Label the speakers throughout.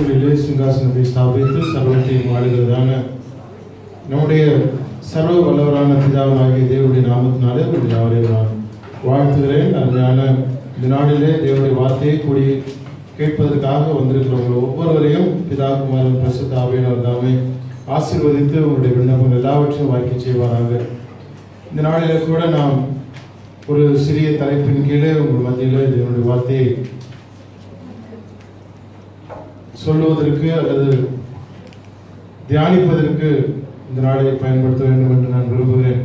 Speaker 1: வானங்களிலே சிங்காசனத்தை ஸ்தாபித்து சர்வத்தையும் ஆளுகிறதான நம்முடைய சர்வ வல்லவரான பிதாவாகிய தேவனுடைய நாமத்தினாலே உங்கள் யாவரையும் நான் வாழ்த்துகிறேன். அருமையான இந்த நாளிலே தேவனுடைய வார்த்தையை கூடி கேட்பதற்காக வந்திருக்கிறவங்க ஒவ்வொருவரையும் பிதா குமாரன் பரிசுத்த ஆவியானவர் தாமே ஆசீர்வதித்து உங்களுடைய விண்ணப்பங்கள் எல்லாவற்றையும் வாய்க்க செய்வாராக. இந்த நாளிலே கூட நாம் ஒரு சிறிய தலைப்பின் கீழே உங்கள் மத்தியில் தேவனுடைய வார்த்தையை சொல்லுவதற்கு அல்லது தியானிப்பதற்கு இந்த நாளை பயன்படுத்த வேண்டும் என்று நான் விரும்புகிறேன்.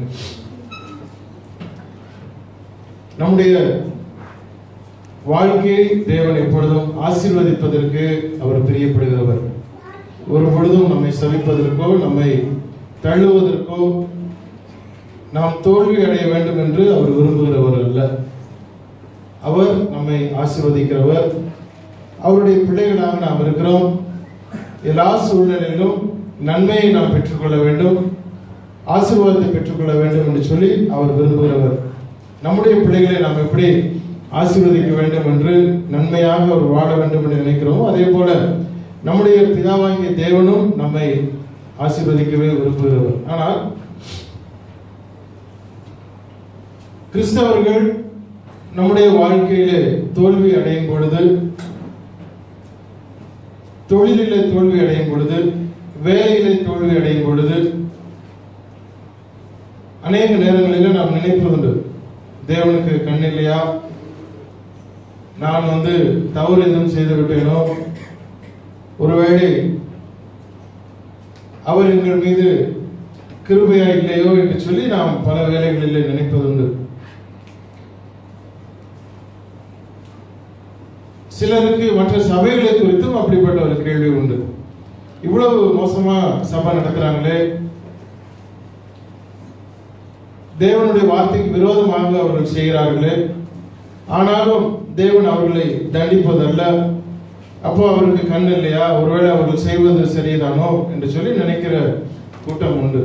Speaker 1: நம்முடைய வாழ்க்கையை தேவன் எப்பொழுதும் ஆசீர்வதிப்பதற்கு அவர் பிரியப்படுகிறவர். ஒரு பொழுதும் நம்மை சபிப்பதற்கோ நம்மை தள்ளுவதற்கோ நாம் தோல்வி அடைய வேண்டும் என்று அவர் விரும்புகிறவர் அல்ல. அவர் நம்மை ஆசீர்வதிக்கிறவர். அவருடைய பிள்ளைகளாக நாம் இருக்கிறோம். எல்லா சூழ்நிலையிலும் நன்மையை நாம் பெற்றுக்கொள்ள வேண்டும், ஆசீர்வாதத்தை பெற்றுக்கொள்ள வேண்டும் என்று சொல்லி அவர் விரும்புகிறவர். நம்முடைய பிள்ளைகளை நாம் எப்படி ஆசீர்வதிக்க வேண்டும் என்று நன்மையாக அவர் வாழ வேண்டும் என்று நினைக்கிறோம். அதே போல நம்முடைய பிதாவாகிய தேவனும் நம்மை ஆசீர்வதிக்கவே விரும்புகிறவர். ஆனால் கிறிஸ்தவர்கள் நம்முடைய வாழ்க்கையிலே தோல்வி அடையும் பொழுது, தொழிலிலே தோல்வி அடையும் பொழுது, வேலையிலே தோல்வி அடையும் பொழுது அநேக நேரங்களில் நாம் நினைப்பதுண்டு, தேவனுக்கு கண் இல்லையா, நான் தவறு எதுவும் செய்து விட்டேனோ, ஒருவேளை அவர் எங்கள் மீது கிருபையா இல்லையோ என்று சொல்லி நாம் பல வேளைகளில் நினைப்பதுண்டு. சிலருக்கு மற்ற சபைகளை குறித்தும் அப்படிப்பட்ட ஒரு கேள்வி உண்டு. இவ்வளவு மோசமா சபை நடக்கிறாங்களே, தேவனுடைய வார்த்தைக்கு விரோதமாக அவர்கள் செய்கிறார்களே, ஆனாலும் தேவன் அவர்களை தண்டிப்பதல்ல, அப்போ அவருக்கு கண் இல்லையா, ஒருவேளை அவர்கள் செய்வது சரிதானோ என்று சொல்லி நினைக்கிற கூட்டம் உண்டு.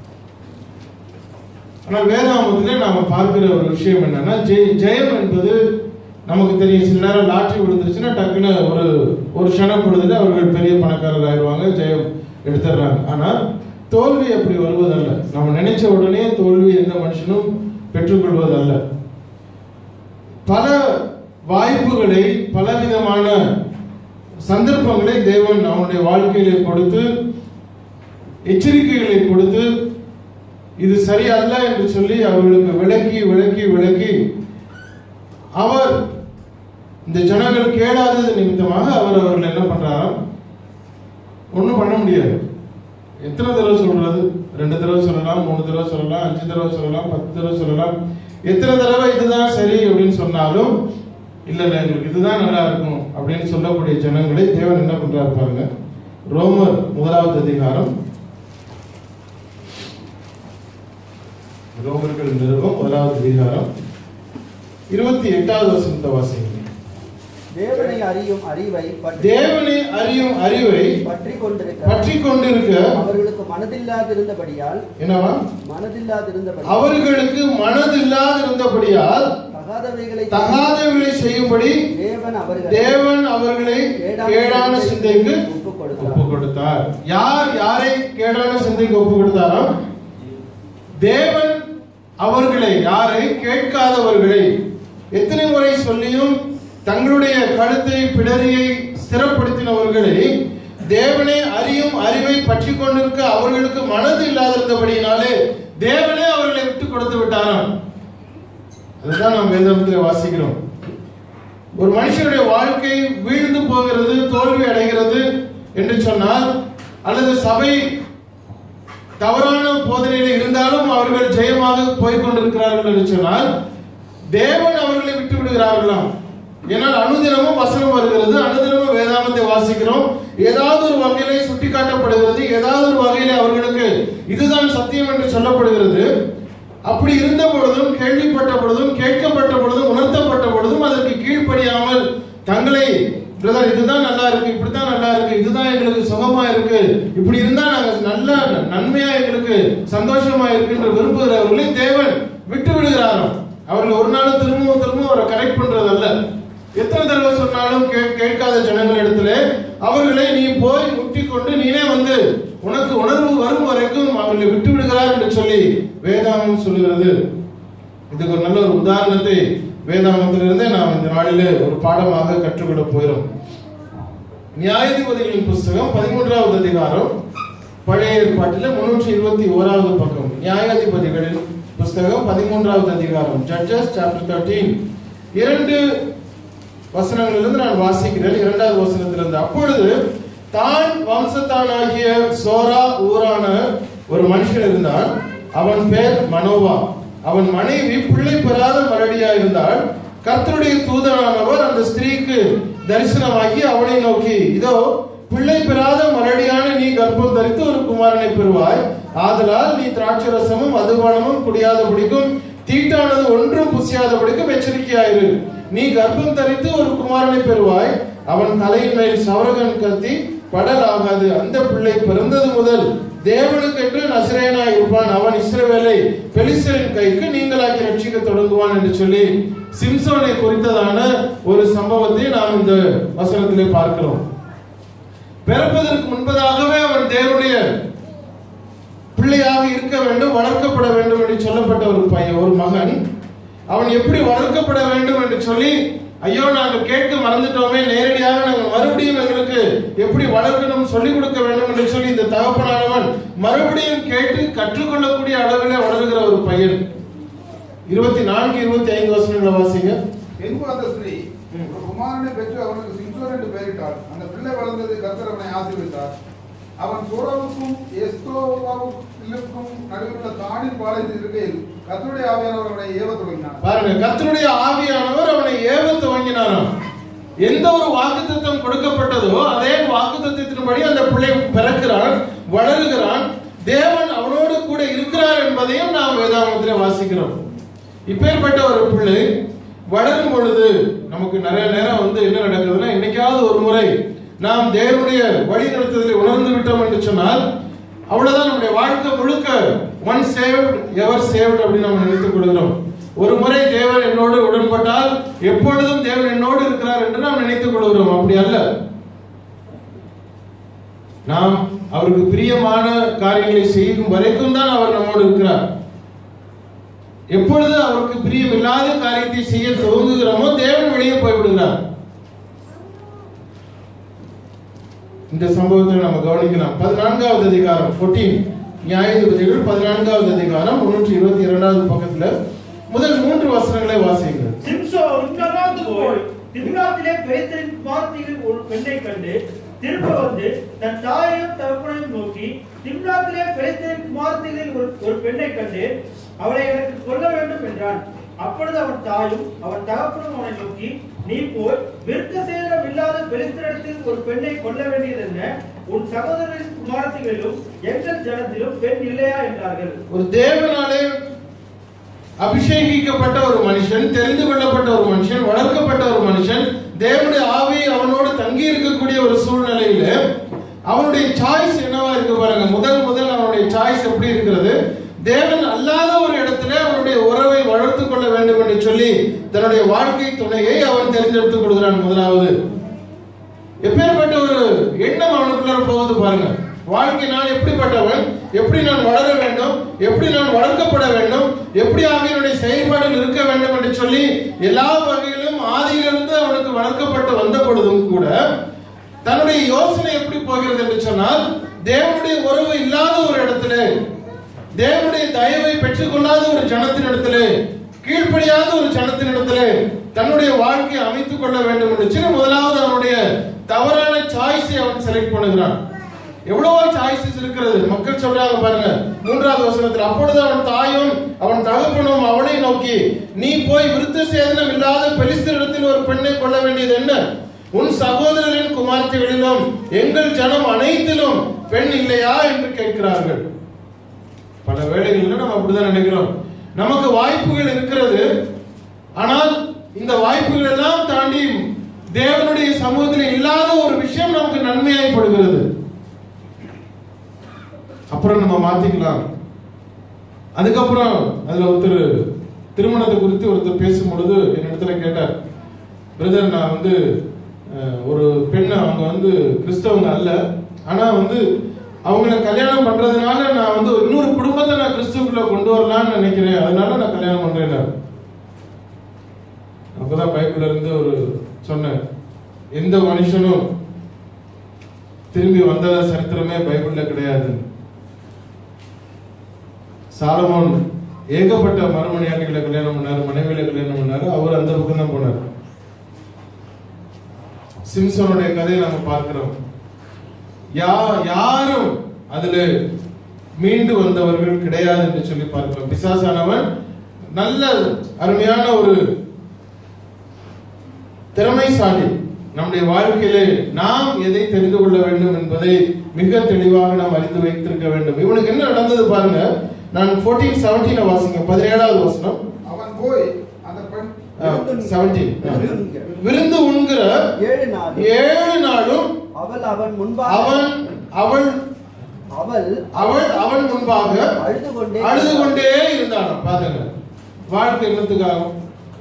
Speaker 1: ஆனால் வேதாகமத்திலே நாம பார்க்கிற ஒரு விஷயம் என்னன்னா, ஜெயம் என்பது நமக்கு தெரியும். சில நேரம் லாட்டரி விழுந்துருச்சுன்னா டக்குன்னு ஒரு க்ஷண பொழுதுல அவர்கள் பெரிய பணக்காரர் ஆயிடுவாங்க, ஜெயம் எடுத்துடுறாங்க. ஆனால் தோல்வி அப்படி வருவதல்ல. நம்ம நினைச்ச உடனே தோல்வி எந்த மனுஷனும் பெற்றுக்கொள்வதல்ல. பல வாய்ப்புகளை, பலவிதமான சந்தர்ப்பங்களை தேவன் அவனுடைய வாழ்க்கையிலே கொடுத்து, எச்சரிக்கைகளை கொடுத்து, இது சரியல்ல என்று சொல்லி அவர்களுக்கு விளக்கி விளக்கி விளக்கி அவர் இந்த ஜனங்கள் கேளாதது நிமித்தமாக அவர்கள் என்ன பண்றாராம், ஒன்றும் பண்ண முடியாது. எத்தனை தடவை சொல்றது? 2 தடவை சொல்லலாம், 3 தடவை சொல்லலாம், 5 தடவை சொல்லலாம், 10 தடவை சொல்லலாம். எத்தனை தடவை இதுதான் சரி அப்படின்னு சொன்னாலும் இல்ல எங்களுக்கு இதுதான் நல்லா இருக்கும் அப்படின்னு சொல்லக்கூடிய ஜனங்களை தேவன் என்ன பண்றாரு பாருங்க. ரோமர் 1வது அதிகாரம், ரோமர்கள் நிருபம் 1வது அதிகாரம் 28வது வசனத்தை வாசிங்க.
Speaker 2: தேவனை அறியும் அறிவை பற்றிக் கொண்டிருக்க அவர்களுக்கு மனதில்லாதிருந்தபடியால், என்னவா மனதில்லாதிருந்தபடியால், அவர்களுக்கு மனதில்லாதிருந்தபடியால் தகாதவைகளை செய்யும்படி தேவன் அவர்களை கேடான சிந்தைக்கு ஒப்பு கொடுத்தார். யாரை கேடான சிந்தைக்கு ஒப்பு கொடுத்தாராம்? தேவன் அவர்களை, யாரை? கேட்காதவர்களை. எத்தனை முறை சொல்லியும் தங்களுடைய கழுத்தை பிடரியை ஸ்திரப்படுத்தினவர்களை தேவனே அறியும் அறிவை பற்றி கொண்டிருக்க அவர்களுக்கு மனது இல்லாதிருந்தபடியினாலே தேவனே அவர்களை விட்டு கொடுத்து விட்டாராம். அதுதான் நாம் வேதத்தில் வாசிக்கிறோம். ஒரு மனுஷனுடைய வாழ்க்கை வீழ்ந்து போகிறது, தோல்வி அடைகிறது என்று சொன்னால், அல்லது சபை தவறான போதனையில் இருந்தாலும் அவர்கள் ஜெயமாக போய்கொண்டிருக்கிறார்கள் என்று சொன்னால் தேவன் அவர்களை விட்டு விடுகிறார்களாம். ஏனால் அனுதினமும் வசனம் வருகிறது, அனுதினமும் வேதாகமத்தை வாசிக்கிறோம், ஏதாவது ஒரு வகையிலே சுட்டி காட்டப்படுகிறது, ஏதாவது ஒரு வகையிலே அவர்களுக்கு இதுதான் சத்தியம் என்று சொல்லப்படுகிறது. அப்படி இருந்த பொழுதும், கேள்விப்பட்ட பொழுதும், கேட்கப்பட்ட பொழுதும், உணர்த்தப்பட்ட பொழுதும் அதற்கு கீழ்ப்படியாமல் தங்களை, பிரதர் இதுதான் நல்லா இருக்கு, இப்படித்தான் நல்லா இருக்கு, இதுதான் எங்களுக்கு சுகமா இருக்கு, இப்படி இருந்தா நாங்க நல்ல நன்மையா எங்களுக்கு சந்தோஷமா இருக்கு என்று விரும்புகிறவர்களை தேவன் விட்டு விடுகிறாராம். அவர்கள் ஒரு நாள் திரும்பவும் அவரை கரெக்ட் பண்றதல்ல. எத்தனை தடவை சொன்னாலும் கேட்காத ஜனங்கள் இடத்துல
Speaker 1: அவர்களை நீ போய் முட்டி கொண்டு நீனே வந்து உனக்கு உணர்வு வரும் வரைக்கும் அவர்களை விட்டு விடுகிறார் என்று சொல்லி வேதாகமம் சொல்லுகிறது. இதுக்கு ஒரு நல்ல ஒரு உதாரணத்தை வேதாகமத்திலிருந்தே நாம் இந்த நாளிலே ஒரு பாடமாக கற்றுக்கொள்ள போகிறோம். நியாயாதிபதிகளின் புஸ்தகம் 13வது அதிகாரம், பழைய ஏற்பாட்டில் 321வது பக்கம். நியாயாதிபதிகளின் புஸ்தகம் 13வது அதிகாரம், ஜட்ஜஸ் சாப்டர் 13, 2 வசனங்களிலிருந்து நான் வாசிக்கிறேன். 2வது வசனத்திலிருந்து, அப்பொழுது தான் வம்சத்தானாகிய சோரா ஊரான ஒரு மனுஷன் இருந்தான். அவன் பேர் மனோவா. அவன் மனைவி பிள்ளை பெறாத மலடியா இருந்தால் கர்த்தருடைய தூதனானவர் அந்த ஸ்திரீக்கு தரிசனமாகி அவளை நோக்கி, இதோ பிள்ளை பெறாத மலடியான நீ கர்ப்பம் தரித்து ஒரு குமாரனை பெறுவாய். ஆதலால் நீ திராட்சரசமும் மதுபானமும் குடியாதபடிக்கும் தீட்டானது ஒன்றும் புசியாதபடிக்கும் எச்சரிக்கையாயிரு. நீ கர்ப்பம் தரித்து ஒரு குமாரனை பெறுவாய். அவன் தலையின் மேல் சவரகன் கத்தி படல் ஆகாது. அந்த பிள்ளை பிறந்தது முதல் தேவனுக்கென்று நசரேயனாய் இருப்பான். அவன் இஸ்ரவேலை பெலிஸ்தரின் கைக்கு நீங்களாக்கி ரட்சிக்க தொடங்குவான் என்று சொல்லி சிம்சோனை குறித்ததான ஒரு சம்பவத்தை நாம் இந்த வசனத்திலே பார்க்கிறோம். பிறப்பதற்கு முன்பதாகவே அவன் தேவனுடைய பிள்ளையாக இருக்க வேண்டும், வளர்க்கப்பட வேண்டும் என்று சொல்லப்பட்ட ஒரு பையன், ஒரு மகன். அவன் எப்படி வளர்க்கப்பட வேண்டும் என்று சொல்லி, ஐயோ நாங்கள் கேட்க மறந்துட்டோமே, நேரடியாக நாங்கள் மறுபடியும் எங்களுக்கு எப்படி வளர்க்கணும் சொல்லிக் கொடுக்க வேண்டும் என்று சொல்லி இந்த தகப்பனானவன் மறுபடியும் கேட்டு கற்றுக்கொள்ளக்கூடிய அளவிலே வளர்கிற ஒரு பையன். 24, 25 வசனங்களை வாசிங்க.
Speaker 3: பின்பு அந்த ஸ்திரீ ஒரு குமாரனை பெற்று அவனுக்கு சிம்சோன் என்று பெயரிட்டாள். அந்த பிள்ளை வளர்ந்தது, கர்த்தர் அவனை ஆசீர்வதித்தார். அவன் சோராவுக்கும் எஸ்தோவாவுக்கும் நடுவில் தானின் பாளையத்தில் இருக்கையில் கர்த்தருடைய ஆவியானவர் அவனை ஏவ துவங்கினார். பாருங்க,
Speaker 1: கர்த்தருடைய ஆவியானவர் அவனை ஏவ துவங்கினாராம். எந்த ஒரு வாக்குத்தத்தம் கொடுக்கப்பட்டதோ அதே வாக்குத்தத்தின்படி அந்த பிள்ளை பிறக்கிறான், வளருகிறான். தேவன் அவனோடு கூட இருக்கிறார் என்பதையும் நாம் வேதாகமத்திலே வாசிக்கிறோம். இப்பேற்பட்ட ஒரு பிள்ளை வளரும் பொழுது நமக்கு நிறைய நேரம் வந்து என்ன நடக்குதுன்னா, இன்னைக்காவது ஒரு முறை நாம் தேவனுடைய வழி நடத்துதலை உணர்ந்து விட்டோம் என்று சொன்னால் அவ்வளவுதான், நம்முடைய வாழ்க்கை முழுக்க ஒன் சேவ்ட் எவர் சேவ்ட் அப்படின்னு நம்ம நினைத்துக் கொள்கிறோம். ஒரு முறை தேவன் என்னோடு உடன்பட்டால் எப்பொழுதும் தேவன் என்னோடு இருக்கிறார் என்று நாம் நினைத்துக் கொள்கிறோம். அப்படி அல்ல. நாம் அவருக்கு பிரியமான காரியங்களை செய்யும் வரைக்கும் தான் அவர் நம்மோடு இருக்கிறார். எப்பொழுது அவருக்கு பிரியமில்லாத காரியத்தை செய்ய துவங்குகிறோமோ தேவன் வெளியே போய்விடுகிறார். இந்த சம்பவத்தை நம்ம கவனிக்கலாம். 14வது அதிகாரம் 14, நியாயாதிபதிகள் 14வது அதிகாரம் 322வது பக்கத்துல முதல் 3 வசனங்களை வாசியுங்கள்.
Speaker 4: சிம்சோன் கடந்து போய் திம்னாத்திலே பெலிஸ்தரின் குமாரத்தியில் ஒரு பெண்ணை கண்டு திரும்ப வந்து தன் தாயையும் தகப்பனையும் நோக்கி, திம்னாத்திலே பெலிஸ்தரின் குமாரத்தியில் ஒரு பெண்ணை கண்டு அவளை எனக்கு கொல்ல வேண்டும் என்றான். அப்பொழுது அவன் தாயும் அவன் தகப்பனும் அவனை நோக்கி, நீ போய் விருத்த சேதனம் இல்லாத பெலிஸ்தரிடத்தில் ஒரு பெண்ணை கொல்ல வேண்டியது என்ன? உன் சகோதரரின் குமாரத்திகளிலும் எங்கள் ஜனத்திலும் பெண் இல்லையா என்றார்கள்.
Speaker 1: ஒரு தேவனாலே அபிஷேகிக்கப்பட்ட ஒரு மனுஷன், தெரிந்து கொள்ளப்பட்ட ஒரு மனுஷன், வளர்க்கப்பட்ட ஒரு மனுஷன், தேவனுடைய ஆவி அவனோடு தங்கி இருக்கக்கூடிய ஒரு சூழ்நிலையில அவனுடைய சாய்ஸ் என்னவா இருக்கு பாருங்க. முதல் அவனுடைய சாய்ஸ் எப்படி இருக்கிறது? தேவன் அல்லாத ஒரு இடத்துல அவனுடைய உறவை வளர்த்துக் கொள்ள வேண்டும் என்று சொல்லி தன்னுடைய வாழ்க்கை துணையை அவன் தெரிந்தெடுத்துக் கொள்கிறான். முதலாவது எப்பேற்பட்ட ஒரு எண்ணம் அவனுக்குள்ள போகுது பாருங்க. வாழ்க்கை நான் எப்படிப்பட்டவன், எப்படி நான் வளர வேண்டும், எப்படி நான் வளர்க்கப்பட வேண்டும், எப்படி ஆகியோருடைய செயல்பாடுகள் இருக்க வேண்டும் என்று சொல்லி எல்லா வகையிலும் ஆதியிலிருந்து அவனுக்கு வளர்க்கப்பட்டு வந்த பொழுதும் கூட தன்னுடைய யோசனை எப்படி போகிறது என்று சொன்னால், தேவனுடைய உறவு இல்லாத ஒரு இடத்துல, தேவனுடைய தயவை பெற்றுக் கொள்ளாத ஒரு ஜனத்தினிடத்திலே, கீழ்ப்படியாத ஒரு ஜனத்தினிடத்திலே தன்னுடைய வாழ்க்கையை அமைத்துக் கொள்ள வேண்டும் என்று சொல்லி முதலாவது அவனுடைய தவறான சாய்ஸை அவன் செலக்ட் பண்ணுகிறான். எவ்வளவோ சாய்ஸஸ் இருக்கிறது. மக்கள் சொல்றாங்க பாருங்க 3வது வசனத்தில், அப்பொழுது அவன் தாயும் அவன் தகப்பனும் அவனை நோக்கி, நீ போய் விருத்த சேதனம் இல்லாத பெலிஸ்தரிடத்தில் ஒரு பெண்ணை கொள்ள வேண்டியது என்ன? உன் சகோதரரின் குமார்த்திகளிலும் எங்கள் ஜனம் அனைத்திலும் பெண் இல்லையா என்று கேட்கிறார்கள். பல வேளைகளில் நம்ம அப்படிதான் நினைக்கிறோம். நமக்கு வாய்ப்புகள் இருக்கிறது, ஆனால் இந்த வாய்ப்புகள் எல்லாம் தாண்டி தேவனுடைய சமூகத்தில் இல்லாத ஒரு விஷயம் நமக்கு நன்மையாய்ப்படுகிறது. அப்புறம் நம்ம மாத்திக்கலாம். அதுக்கப்புறம் அதுல ஒருத்தர் திருமணத்தை குறித்து ஒருத்தர் பேசும் பொழுது என்னிடத்துல கேட்டார், பிரதர் நான் ஒரு பெண், அவங்க வந்து கிறிஸ்தவங்க அல்ல, ஆனா வந்து அவங்கள கல்யாணம் பண்றதுனால நான் வந்து இன்னொரு குடும்பத்தை நான் கிறிஸ்துவுக்குள்ள கொண்டு வரலாம்னு நினைக்கிறேன், அதனால நான் கல்யாணம் பண்றேன். அப்பதான் பைபிள்ல இருந்து ஒரு சொன்னேன், எந்த மனுஷனும் திரும்பி வந்தத சரித்திரமே பைபிள்ல கிடையாது. சாலமோன் ஏகப்பட்ட மறுமனையாட்டிகளை கல்யாணம் பண்ணாரு, மனைவிகளை கல்யாணம் பண்ணாரு, அவர் அந்த பக்கம் தான் போனார். சிம்சனுடைய கதையை நம்ம பார்க்கிறோம். யாரும் அதுல மீண்டு வந்தவர்கள் கிடையாது என்று சொல்லி பார்க்கிறோம். பிசாசானவன் நல்ல அருமையான ஒரு திறமைசாலி. நம்முடைய வாழ்க்கையிலே நாம் எதை தெரிந்து கொள்ள வேண்டும் என்பதை மிக தெளிவாக நாம் அறிந்து வைத்திருக்க வேண்டும். இவனுக்கு என்ன நடந்தது பாருங்க. நான் 14:17 வாசிங்க, 17வது வசனம்.
Speaker 3: அவன் போய் அந்த பெண்
Speaker 1: 17 விருந்து உண்கிற 7 நாளும் அவள் அவன் முன்பாக அழுது கொண்டே இருந்தான். பாருங்க, வாழ்க்கை என்னத்துக்காகும்?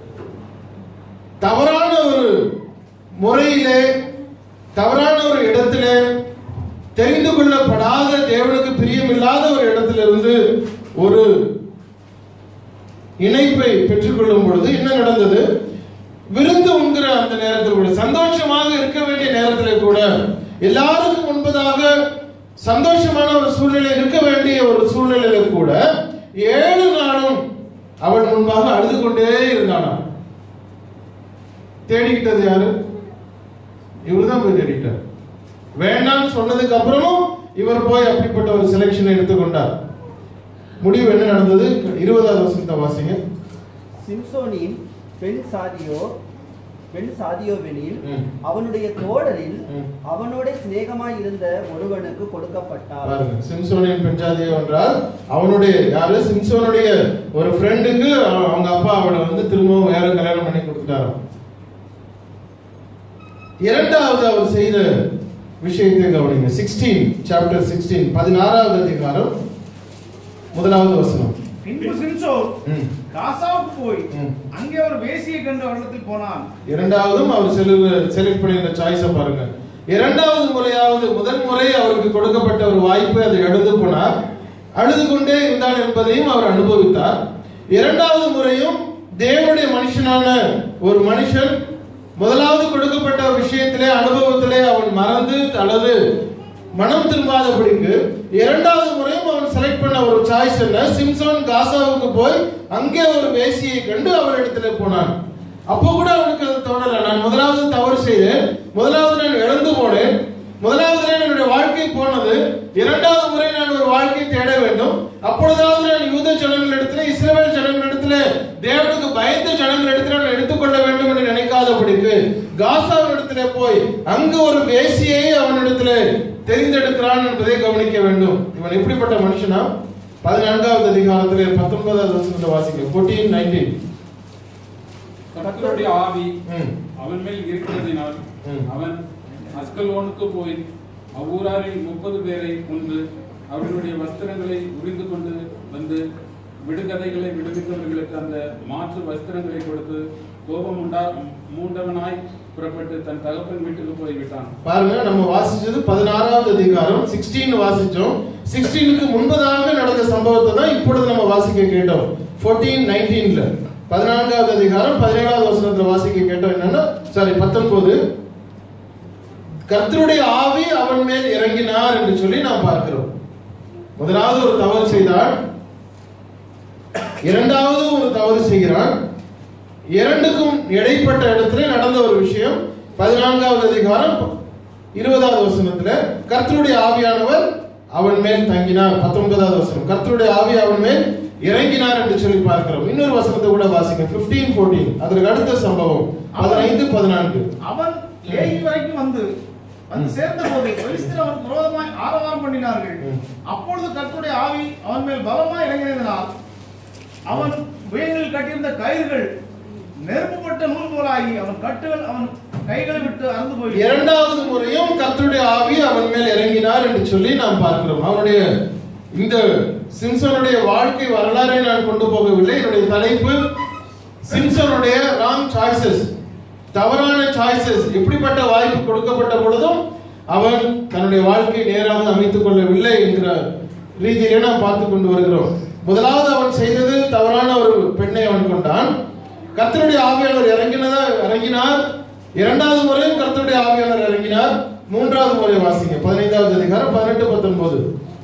Speaker 1: தவறான ஒரு முறையிலே, தவறான ஒரு இடத்திலே, தெரிந்து கொள்ளப்படாத தேவனுக்கு பிரியமில்லாத ஒரு இடத்திலிருந்து ஒரு இணைப்பை பெற்றுக்கொள்ளும் பொழுது என்ன நடந்தது? விருந்து உண்கிற அந்த நேரத்தில் கூட, சந்தோஷமாக இருக்க வேண்டிய நேரத்தில் கூட, எல்லாருக்கும் முன்பதாக சந்தோஷமான ஒரு சூழ்நிலை இருக்க வேண்டிய ஒரு சூழ்நிலையில கூட 7 நாளும் அவள் முன்பாக அழுது கொண்டே இருந்தானா. தேடிக்கிட்டது யாரு? இவருதான் போய் தேடிட்டார். வேண்டாம் சொன்னதுக்கு அப்புறமும் இவர் போய் அப்படிப்பட்ட ஒரு செலக்ஷன் எடுத்துக்கொண்டார். முடிவு என்ன நடந்தது? 20வது வசனத்தை வாசிங்க.
Speaker 2: சிம்சோனின் பெண் சாதியோவெனில் அவனுடைய தோழரில் அவனோட சிநேகமாய் இருந்த ஒருவனுக்கு கொடுக்கப்பட்டார்.
Speaker 1: பாருங்க, சிம்சோனின் பெண் சாதியோ என்றால் அவனுடைய யாரு? சிம்சோனுடைய ஒரு ஃப்ரெண்டுக்கு அவங்க அப்பா அவளை வந்து திரும்பவும் வேற கல்யாணம் பண்ணி கொடுத்துட்டாராம். இரண்டாவது அவர் செய்த விஷயத்தை கவனிங்க. 16 அதிகாரம் 1வது வசனம்.
Speaker 4: பின்பு சிம்சோன் காசாவுக்கு போய் அங்கே ஒரு வேசியை கண்டு அவரிடத்தில் போனான்.
Speaker 1: இரண்டாவதும் அவர் செலக்ட் பண்ணின சாய்ஸை பாருங்க. இரண்டாவது முறையாவது, முதல் முறை அவருக்கு கொடுக்கப்பட்ட ஒரு வாய்ப்பை அதை எழுந்து போனார், அழுது கொண்டே இருந்தான் என்பதையும் அவர் அனுபவித்தார். இரண்டாவது முறையும் தேவனுடைய மனுஷனான ஒரு மனுஷன் முதலாவது கொடுக்கப்பட்ட விஷயத்திலே, அனுபவத்திலே அவன் மறந்து அல்லது மனம் திரும்பாதபடிக்கு இரண்டாவது முறையும் அவன் செலக்ட் பண்ண ஒரு சாய்ஸ் என்ன? சிம்சோன் காசாவுக்கு போய் அங்கே ஒரு வேசியை கண்டு அவர் இடத்துல போனான். அப்போ கூட அவனுக்கு அது தோணல, நான் முதலாவது தவறு செய்தேன், முதலாவது நான் இழந்து போனேன், முதலாவது என்னுடைய வாழ்க்கை போனது, இரண்டாவது முறை நான் ஒரு வாழ்க்கை தேட வேண்டும், அப்பொழுதாவது நான் யூத ஜனங்களிடத்துல, இஸ்ரவேல் ஜனங்களிடத்துல, தேவனுக்கு பயந்த ஜனங்களிடத்துல நான் எடுத்துக்கொள்ள வேண்டும் என்று நினைக்காதபடிக்கு காசாவினிடத்துல போய் அங்கு ஒரு வேசியை அவனிடத்துல தெரிந்தெடுக்கிறான் என்பதை கவனிக்க வேண்டும். இவன் எப்படிப்பட்ட மனுஷனா? 14வது அதிகாரத்திலே 19வது வசனத்தை வாசிக்க. 14:19.
Speaker 5: கர்த்தருடைய ஆவி அவன் மேல் இருக்கிறதினால் அவன் அஸ்கலோனுக்கு போய் அவ்வூராரில் 30 பேரை கொன்று அவர்களுடைய வஸ்திரங்களை உரிந்து கொண்டு வந்து விடுகதைகளை விடுவித்தவர்களுக்கு அந்த மாற்று வஸ்திரங்களை கொடுத்து கோபம் மூண்டவனாய் புறப்பட்டு தன் தகப்பன் வீட்டுக்கு போய்விட்டான்.
Speaker 1: பாருங்க, நம்ம வாசிச்சது 16வது அதிகாரம், 16 வாசிச்சோம். 16க்கு முன்பதாக நடந்த சம்பவத்தை தான் இப்பொழுது நம்ம வாசிக்க கேட்டோம். 14:19ல 14வது அதிகாரம் 17வது வசனத்துல வாசிக்க கேட்டோம். என்னன்னா 19 கர்த்தருடைய ஆவி அவன் மேல் இறங்கினார் என்று சொல்லி நாம் பார்க்கிறோம். முதலாவது ஒரு தவறு செய்தால், இரண்டாவது ஒரு தவறு செய்கிறான். இரண்டுக்கும் இடைப்பட்ட இடத்துல நடந்த ஒரு விஷயம் 14வது அதிகாரம் 20வது வசனத்துல கர்த்தருடைய ஆவியானவர் அவன் மேல் தங்கினார். 19வது வசனம் கர்த்தருடைய ஆவி அவன் மேல் இறங்கினார் என்று சொல்லி பார்க்கிறோம். இன்னொரு வசனத்தை கூட வாசிங்க. 15-14 அதற்கு அடுத்த சம்பவம் 15-14.
Speaker 4: அவன் ஏய் வரைக்கும் வந்து சேர்ந்த போது பெலிஸ்தர் அவன் விரோதமாய் ஆரவாரம் பண்ணினார்கள். அப்பொழுது கர்த்தருடைய ஆவி அவன் மேல் பலமாய் இறங்கினதினால் அவன் வேலில் கட்டியிருந்த கயிறுகள் நெருப்புப்பட்ட நூல் போலாகி அவன் கட்டுகள் அவன் கைகளை விட்டு அறுந்து போய். இரண்டாவது முறையும் கர்த்தருடைய ஆவி அவன் மேல் இறங்கினார் என்று சொல்லி நாம் பார்க்கிறோம். அவனுடைய இந்த சிம்சனுடைய வாழ்க்கை வரலாறை நான் கொண்டு போகவில்லை. என்னுடைய தலைப்பு சிம்சனுடைய ராங் சாய்ஸஸ்,
Speaker 1: தவறான சாய்ஸஸ், எப்படிப்பட்ட வாய்ப்பு கொடுக்கப்பட்ட பொழுதும் அவன் தன்னுடைய வாழ்க்கையை நேராக அமைத்துக் கொள்ளவில்லை என்கிற ரீதியிலே நாம் பார்த்து கொண்டு வருகிறோம். முதலாவது அவன் செய்தது தவறான ஒரு பெண்ணை அவன் கொண்டான். கர்த்தருடைய ஆவியானவர் இறங்கினார். இரண்டாவது முறையும் கர்த்தருடைய ஆவியானவர் இறங்கினார். மூன்றாவது முறை வாசிங்க 15வது அதிகாரம் 18-19.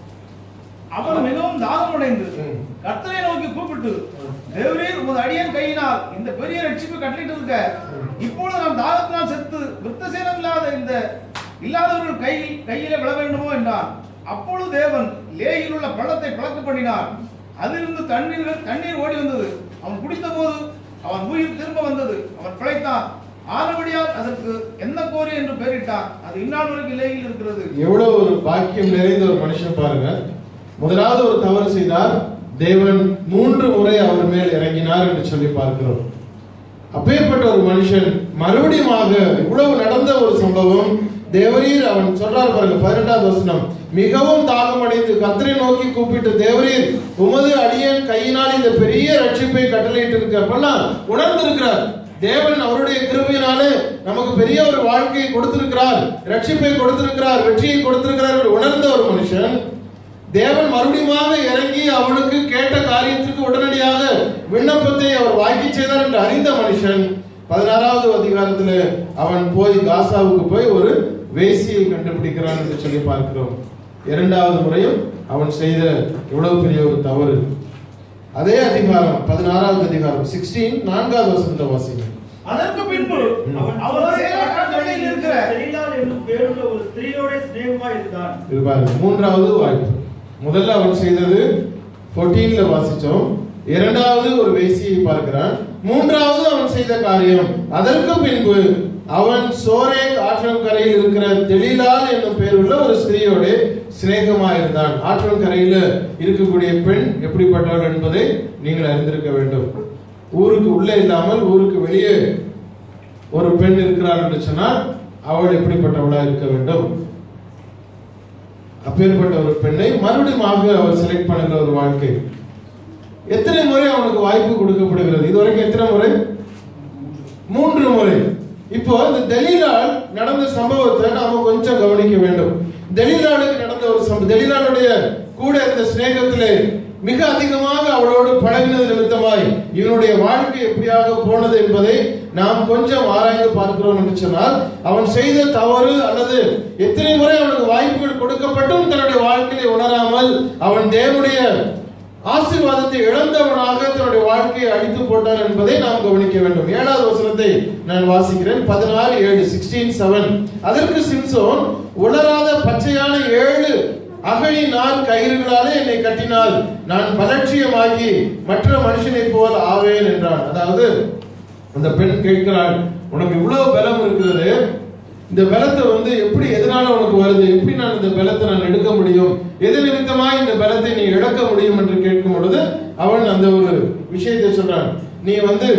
Speaker 4: அவன் மிகவும் தாகமடைந்து கர்த்தரை நோக்கி கூப்பிட்டு, தேவரீர் உமது அடியேன் கையினால் இந்த பெரிய ரட்சிப்பு கட்டளையிட்டு இருக்க, இப்பொழுது நாம் தாகத்தினால் செத்து விருத்தசேனம் இல்லாதவர்கள் கையிலே விழ வேண்டுமோ என்றான். அப்பொழுது தேவன் லேயில் உள்ள பள்ளத்தை பிளக்க பண்ணினார். அதிலிருந்து தண்ணீர் ஓடி வந்தது. அவன் குடித்த போது அவன் உயிர் திரும்ப வந்தது. அவன் பிழைத்தான். ஆனபடியால் அதற்கு என்ன கோரி என்று பெயரிட்டான். அது இந்நாள் வரைக்கும் லேயில் இருக்கிறது.
Speaker 1: எவ்வளவு ஒரு பாக்கியம் நிறைந்த ஒரு மனுஷன் பாருங்க. முதலாவது ஒரு தவறு செய்தார், தேவன் 3 முறை அவர் மேல் இறங்கினார் என்று சொல்லி பார்க்கிறோம். அப்பேற்பட்ட ஒரு மனுஷன் மறுபடியும் இவ்வளவு நடந்த ஒரு சம்பவம், தேவரீர் அவன் சொல்றார் பாருங்க 18வது வசனம், மிகவும் தாகமடைந்து கர்த்தரை நோக்கி கூப்பிட்டு, தேவரீர் உமது அடியேன் கையினால் இந்த பெரிய ரட்சிப்பை கட்டளையிட்டு இருக்க அப்படின்னா உணர்ந்திருக்கிறார். தேவன் அவருடைய கிருபையினாலே நமக்கு பெரிய ஒரு வாழ்க்கையை கொடுத்திருக்கிறார், ரட்சிப்பை கொடுத்திருக்கிறார், வெற்றியை கொடுத்திருக்கிறார் என்று உணர்ந்த ஒரு மனுஷன், தேவன் மறுபடியும் இறங்கி அவனுக்கு கேட்ட காரியத்திற்கு உடனடியாக விண்ணப்பத்தை அவர் வாங்கி செய்தார் என்று அறிந்த மனுஷன் 16வது அதிகாரத்தில் அவன் போய் காசாவுக்கு போய் ஒரு வேசியை கண்டுபிடிக்கிறான் என்று சொல்லி பார்க்கிறோம். இரண்டாவது முறையும் அவன் செய்த எவ்வளவு பெரிய ஒரு தவறு. அதே அதிகாரம் 16வது அதிகாரம் 16 4வது வசனத்தை வாசிங்க.
Speaker 4: அதற்கு பின்பு அவன் இருக்கிற தெலீலாள் என்னும் பேருள்ள ஒரு ஸ்திரீயோட சிநேகமாய் இருந்தான்.
Speaker 1: இது பாருங்க, மூன்றாவது வாய்ப்பு. முதல்ல அவன் செய்தது 14ல வாசிச்சோம். இரண்டாவது ஒரு வேசியை பார்க்கிறான். மூன்றாவது அவன் செய்த காரியம், அதற்கு பின்பு அவன் சோரேக் ஆற்றங்கரையில் இருக்கிற தெலீலாள் என்னும் பேருள்ள ஒரு ஸ்திரீயோட சிநேகமாயிருந்தான். ஆற்றங்கரையில் இருக்கக்கூடிய பெண் எப்படிப்பட்டவள் என்பதை நீங்கள் அறிந்திருக்க வேண்டும். ஊருக்கு உள்ளே இல்லாமல் ஊருக்கு வெளியே ஒரு பெண் இருக்கிறாள் என்று சொன்னால் அவள் எப்படிப்பட்டவளா இருக்க வேண்டும். அப்பேற்பட்ட ஒரு பெண்ணை மறுபடியும் அவர் செலக்ட் பண்ணுகிற ஒரு வாழ்க்கை. எத்தனை முறை அவனுக்கு வாய்ப்பு கொடுக்கப்படுகிறது? இதுவரைக்கும் எத்தனை முறை? 3 முறை. இப்போ இந்த தெலீலாள் நடந்த சம்பவத்தை நாம கொஞ்சம் கவனிக்க வேண்டும். தெலீலாளுக்கு நடந்த ஒரு தெலீலாளுடைய கூட இருந்த சிநேகத்திலே மிக அதிகமாக அவளோடு பழகினது நிமித்தமாய் இவனுடைய வாழ்க்கை எப்படியாக போனது என்பதை நாம் கொஞ்சம் ஆராய்ந்து பார்க்கிறோம் என்று சொன்னால், அவன் செய்த தவறு அல்லது எத்தனை முறை அவனுக்கு வாய்ப்புகள் கொடுக்கப்பட்டும் தன்னுடைய வாழ்க்கையை உணராமல் அவன் தேவனுடைய ஆசீர்வாதத்தை இழந்தவனாக தன்னுடைய வாழ்க்கையை அழித்து போட்டான் என்பதை நாம் கவனிக்க வேண்டும். 7வது வசனத்தை நான் வாசிக்கிறேன். 16:7 16:7. அதற்கு சிம்சோன், உலராத பச்சையான 7 அகழி நார் கயிறுகளாலே என்னை கட்டினால் நான் பலட்சியமாகி மற்ற மனுஷனை போல் ஆவேன் என்றான். அதாவது அந்த பெண் கேட்கிறாள், உனக்கு இவ்வளவு பலம் இருக்கிறது, இந்த பலத்தை எப்படி எதனால உனக்கு வருது, எப்படி நான் இந்த பலத்தை நான் எடுக்க முடியும், எது நிமித்தமாக இந்த பலத்தை நீ இழக்க முடியும் என்று கேட்கும் பொழுது அவன் அந்த ஒரு விஷயத்தை சொல்றான். நீ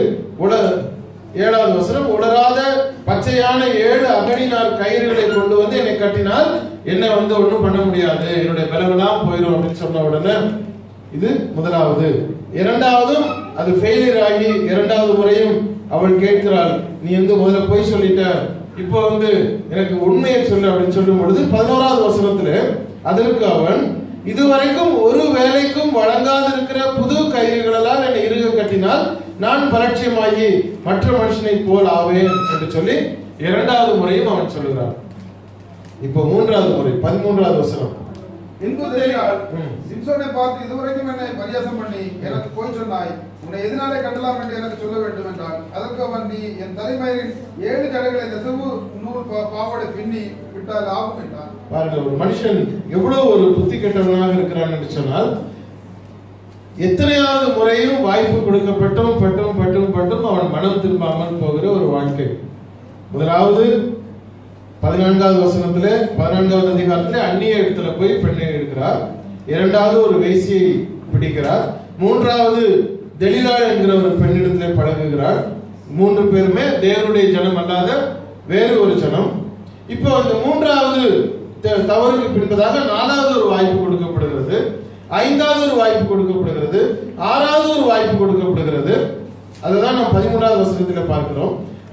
Speaker 1: 7வது வசனம், உலராத பச்சையான 7 அகழினார் கயிறுகளை கொண்டு வந்து என்னை கட்டினால் என்ன ஒண்ணும் பண்ண முடியாது, என்னுடைய பலமெல்லாம் போயிடும் அப்படின்னு சொன்ன உடனே இது முதலாவது. இரண்டாவதும் அது ஃபெயிலியர் ஆகி 2வது முறையும் அவள் கேட்கிறாள், நீ முதல்ல போய் சொல்லிட்ட, இப்போ எனக்கு உண்மையை சொல்லு அப்படின்னு சொல்லும் பொழுது 11வது வசனத்துல அதற்கு அவன், இதுவரைக்கும் ஒரு வேலைக்கும் வழங்காதிருக்கிற புது கயிறுகளெல்லாம் என்னை இறுக கட்டினால் நான் பலட்சியமாகி மற்ற மனுஷனை போல் ஆவேன் என்று சொல்லி 2வது முறையும் அவன் சொல்லுகிறான். இப்போ 3வது முறை 13வது வசனம்.
Speaker 3: சிம்சோனை பார்த்து, இதுவரைக்கும் என்னை பரியாசம் பண்ணி எனக்கு போய் சொன்னாய், உன்னை எதனாலே கட்டலாம் என்று எனக்கு சொல்ல வேண்டும் என்றால், அதற்கு அவன், நீ என் தலைமையில் 7 ஜடைகளை நெசவு நூல் பாவாடை பின்னி விட்டால் ஆகும் என்றான்.
Speaker 1: பாருங்க, ஒரு மனுஷன் எவ்வளவு ஒரு புத்தி கெட்டவனாக இருக்கிறான் என்று சொன்னால், எத்தனையாவது முறையும் வாய்ப்பு கொடுக்கப்பட்டும் பட்டும் பட்டும் பட்டும் அவன் மனம் திரும்பாமல் போகிற ஒரு வாழ்க்கை. முதலாவது 14வது வசனத்திலே 14வது அதிகாரத்திலே அந்நிய இடத்துல போய் பெண்ணை எடுக்கிறார். 2வது ஒரு வேசியை பிடிக்கிறார். 3வது தெலீலாள் என்கிற ஒரு பெண்ணிடத்திலே பழகுகிறார். 3 பேருமே தேவனுடைய ஜனம் அல்லாத வேறு ஒரு ஜனம். இப்போ இந்த 3வது தவறுக்கு பின்பதாக 4வது ஒரு வாய்ப்பு கொடுக்கப்படுகிறது, 5வது ஒரு வாய்ப்பு கொடுக்கப்படுகிறது, 6வது ஒரு வாய்ப்பு கொடுக்கப்படுகிறது. அதுதான் நாம் 13வது வசனத்தில் பார்க்கிறோம்.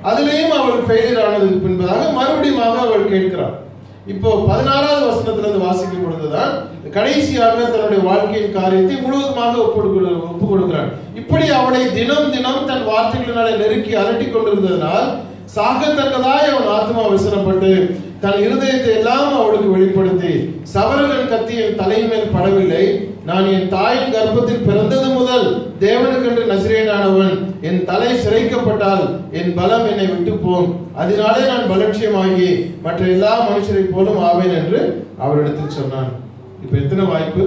Speaker 1: அதிலேயும் அவள் ஃபெயிலியர் ஆனதுக்கு பின்பதாக மறுபடியும் அவள் கேட்கிறாள். இப்போ 16வது வசனத்துல இருந்து வாசிக்கும் பொழுதுதான் கடைசியாக தன்னுடைய வாழ்க்கையின் காரியத்தை முழுவதுமாக ஒப்பு கொடுக்கிறான். இப்படி அவளை தினம் தினம் தன் வார்த்தைகளினாலே நெருக்கி அலட்டி கொண்டிருந்ததனால் சாகத்தக்கதாய் அவன் ஆத்மா விசனப்பட்டு தன் இருதயத்தை எல்லாம் அவளுக்கு வெளிப்படுத்தி, சவரகன் கத்தி என் தலைமேல் படவில்லை, நான் என் தாயின் கர்ப்பத்தில் பிறந்தது முதல் தேவனுக்கென்று நசிரேயனானவன், என் தலை சிரைக்கப்பட்டால் என் பலம் என்னை விட்டு போம், அதனாலே நான் பலட்சியமாகி மற்ற எல்லா மனுஷரை போலும் ஆவேன் என்று அவரிடத்தில் சொன்னான். இப்ப எத்தனை வாய்ப்பு?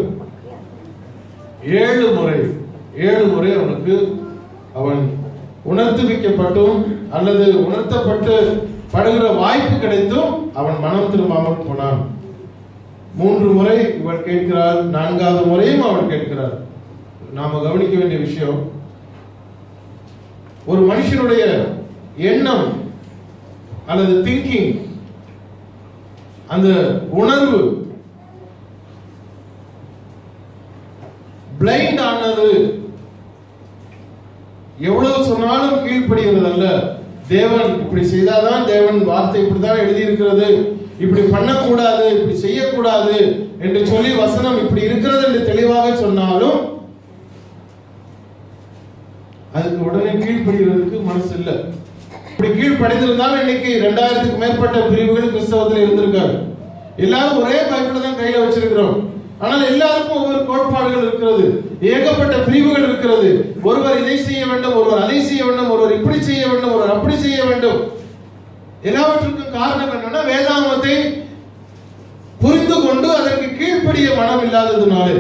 Speaker 1: 7 முறை அவனுக்கு அவன் உணர்த்துவிக்கப்பட்டும் அல்லது உணர்த்தப்பட்டு படுகிற வாய்ப்பு கிடைத்தும் அவன் மனம் திரும்பாமல் போனான். 3 முறை இவள் கேட்கிறாள், 4வது முறையும் அவள் கேட்கிறாள். நாம கவனிக்க வேண்டிய விஷயம், ஒரு மனுஷனுடைய எண்ணம் அல்லது திங்கிங், அந்த உணர்வு பிளைண்ட் ஆனது எவ்வளவு சொன்னாலும் கீழ்ப்படுகிறது அல்ல. தேவன் இப்படி செய்தாதான், தேவன் வார்த்தை இப்படிதான் எழுதி இருக்கிறது, இப்படி பண்ணக்கூடாது, இப்படி செய்யக்கூடாது என்று சொல்லி வசனம் இப்படி இருக்கிறது என்று தெளிவாக சொன்னாலும் அதுக்கு உடனே கீழ்ப்படுகிறதுக்கு மனசு இல்லை. இப்படி கீழ்ப்படைந்திருந்தாலும் இன்னைக்கு 2000க்கு மேற்பட்ட பிரிவுகள் கிறிஸ்தவத்தில் இருந்திருக்காரு. எல்லாரும் ஒரே பைபிள் தான் கையில வச்சிருக்கிறோம். ஆனால் எல்லாருக்கும் ஒவ்வொரு கோட்பாடுகள் இருக்கிறது, ஏகப்பட்ட பிரிவுகள் இருக்கிறது. ஒருவர் இதை செய்ய வேண்டும், ஒருவர் அதை செய்ய வேண்டும், ஒருவர் இப்படி செய்ய வேண்டும், ஒருவர் அப்படி செய்ய வேண்டும். எல்லாவற்றுக்கும் காரணம் என்னன்னா வேதாகமத்தை புரிந்து கொண்டு அதற்கு கீழ்ப்படிய மனம் இல்லாததுனாலே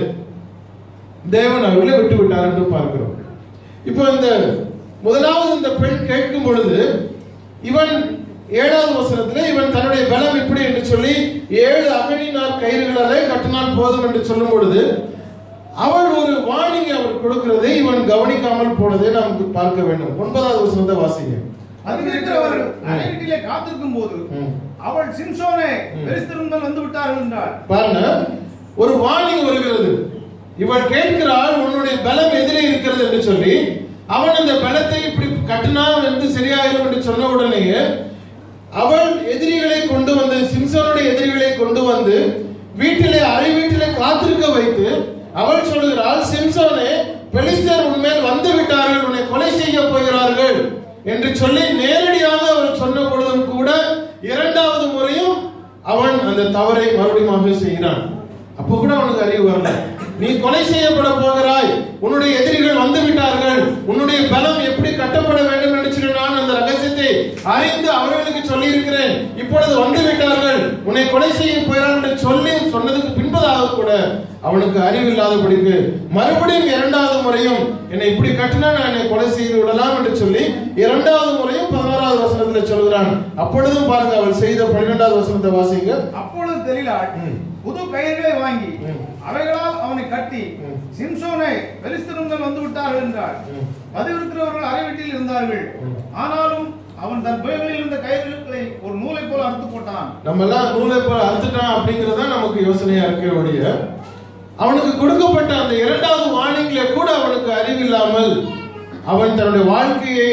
Speaker 1: தேவன் அவர்களை விட்டு விட்டார் என்று பார்க்கிறோம். இப்போ இந்த முதலாவது இந்த பெண் கேட்கும் பொழுது இவன் 7வது வசனத்திலே இவன் தன்னுடைய பலம் இப்படி என்று சொல்லி 7 அகழினார் கயிறுகளாலே கட்டினால் போதும் என்று சொல்லும் பொழுது அவள் ஒரு வார்னிங் அவர் கொடுக்கிறதை இவன் கவனிக்காமல் போனதை நாம் பார்க்க வேண்டும். 9வது வசனத்தை வாசிங்க.
Speaker 4: அதிகரிக்கிறவர்கள் அறையிலே காத்திருக்கும் போது அவள் சிம்சோனே பெலிஸ்தர்கள் வந்து விட்டார்கள் என்றார்.
Speaker 1: பாருங்க, ஒரு வார்னிங் வருகிறது. இவள் கேட்கிறாள், உன்னுடைய பலம் எதிரே இருக்கிறது என்று சொல்லி. அவன் அந்த பலத்தை இப்படி கட்டினால் என்று சரியாயிரும் என்று சொன்ன உடனேயே அவள் எதிரிகளை கொண்டு வந்து, சிம்சோனுடைய எதிரிகளை கொண்டு வந்து வீட்டிலே அறை வீட்டிலே காத்திருக்க வைத்து அவள் சொல்கிறாள், சிம்சோனே பெலிஸ்தர் உன்மேல் வந்து விட்டார்கள், உன்னை கொலை செய்ய போகிறார்கள் என்று சொல்லி நேரடியாக அவள் சொன்ன பொழுதும் கூட 2வது முறையும் அவன் அந்த தவறை மறுபடியும் செய்கிறான். அப்ப கூட அவனுக்கு அறிவு வரல. நீ கொலை செய்யப்பட போகிறாய், உன்னுடைய எதிரிகள் வந்து விட்டார்கள், உன்னுடைய பலம் எப்படி கட்டப்பட வேண்டும் என்று சொல்லி நான் அந்த ரகசியத்தை அறிந்து அவர்களுக்கு சொல்லி இருக்கிறேன், இப்பொழுது வந்து விட்டார்கள், உன்னை கொலை செய்ய போகிறார்கள் என்று சொல்லி சொன்னதுக்கு பின்பதாக கூட அவனுக்கு அறிவு இல்லாதபடிக்கு மறுபடியும் 2வது முறையும் என்னை இப்படி கட்டினா நான் என்னை கொலை செய்து விடலாம் என்று சொல்லி 2வது முறையும் 16வது வசனத்தில் சொல்கிறான். அப்பொழுதும் பாருங்க, அவள் செய்த 12வது வசனத்தை வாசிங்க.
Speaker 4: அப்பொழுது தெளிலாள் புது கயிறுகளை வாங்கி அவைகளால் அவனை கட்டி, சிம்சோனை பெலிஸ்தர்கள் வந்து விட்டார்கள் என்றார். பதிவிருக்கிறவர்கள் அறை வீட்டில் இருந்தார்கள். ஆனாலும் அவன் தன் பைகளில் இருந்த கயிறுகளை ஒரு நூலை போல அறுத்து போட்டான்.
Speaker 1: நம்ம எல்லாம் நூலை போல அறுத்துட்டான் அப்படிங்கறத நமக்கு யோசனையா இருக்கிறபடிய அவனுக்கு கொடுக்கப்பட்ட அந்த 2வது வார்னிங்ல கூட அவனுக்கு அறிவில்லாமல் அவன் தன்னுடைய வாழ்க்கையை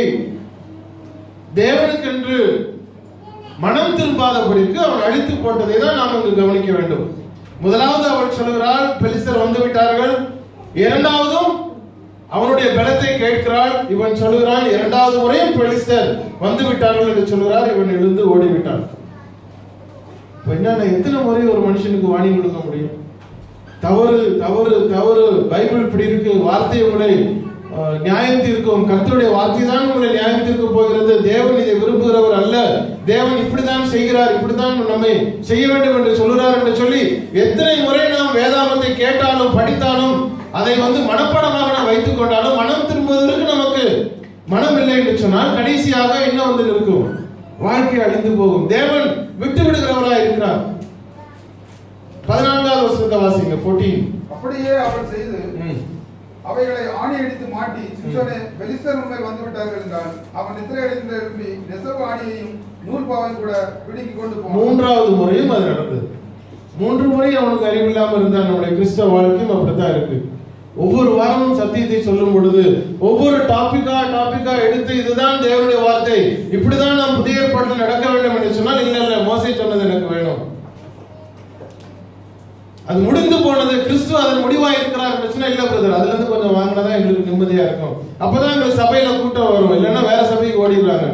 Speaker 1: தேவனுக்கென்று மனம் திரும்பாதபடிக்கு அவன் அழித்து போட்டதை தான் நாம் இங்கு கவனிக்க வேண்டும். முதலாவது அவள் சொல்கிறாள், பெலிஸ்தர் வந்து விட்டார்கள். 2வதும் அவனுடைய பலத்தை கேட்கிறாள். இவன் சொல்கிறான், 2வது முறையும் பெலிஸ்தர் வந்து விட்டார்கள் என்று சொல்கிறார். இவன் எழுந்து ஓடிவிட்டான். என்னன்னா, எத்தனை முறை ஒரு மனுஷனுக்கு வாணி கொடுக்க முடியும்? தவறு தவறு தவறு, பைபிள் இப்படி இருக்கு, வார்த்தை உங்களை நியாயம் தீர்க்கும், கர்த்தருடைய வார்த்தை தான் உங்களை நியாயம் தீர்க்க போகிறது, தேவன் இதை விரும்புகிறவர் அல்ல, தேவன் இப்படித்தான் செய்கிறார், இப்படித்தான் நம்மை செய்ய வேண்டும் என்று சொல்கிறார் என்று சொல்லி எத்தனை முறை நாம் வேதாகமத்தை கேட்டாலும் படித்தாலும் அதை மனப்பாடமாக நாம் வைத்துக் கொண்டாலும் மனம் திரும்புவதற்கு நமக்கு மனம் இல்லை என்று சொன்னால் கடைசியாக என்ன இருக்கும்? வாழ்க்கை அழிந்து போகும். தேவன் விட்டு விடுகிறவராய் இருக்கிறார். 14வது வசனத்தை வாசிங்க. 14.
Speaker 3: அப்படியே அவள் செய்து அவைகளை ஆணி அடித்து மாட்டி, சிம்சோனே பெலிஸ்தர் உண்மையில் வந்து விட்டார்கள் என்றால் அவன் நித்திரை அடைந்து எழுப்பி நெசவு ஆணியையும் நூல் பாவையும் கூட பிடிக்கி கொண்டு போனான்.
Speaker 1: 3வது முறையும் அது நடந்தது. 3 முறை அவனுக்கு அறிவில்லாமல் இருந்தான். நம்முடைய கிறிஸ்தவ வாழ்க்கையும் அப்படித்தான் இருக்கு. ஒவ்வொரு வாரமும் சத்தியத்தை சொல்லும் பொழுது ஒவ்வொரு டாபிக்கா எடுத்து இதுதான் தேவனுடைய வார்த்தை, இப்படிதான் நாம் புதிய ஏற்பாட்டில் நடக்க வேண்டும் என்று சொன்னால், இல்ல மோசே சொன்னது எனக்கு வேணும், அது முடிந்து போனது, கிறிஸ்து அதன் முடிவா இருக்கிறார் பிரச்சனை இல்ல பிரதர், அதுல இருந்து கொஞ்சம் வாங்கினதான் எங்களுக்கு நிம்மதியா இருக்கும், அப்பதான் எங்களுக்கு சபையில கூட்டம் வரும், இல்லைன்னா வேற சபைக்கு ஓடிடுறாங்க.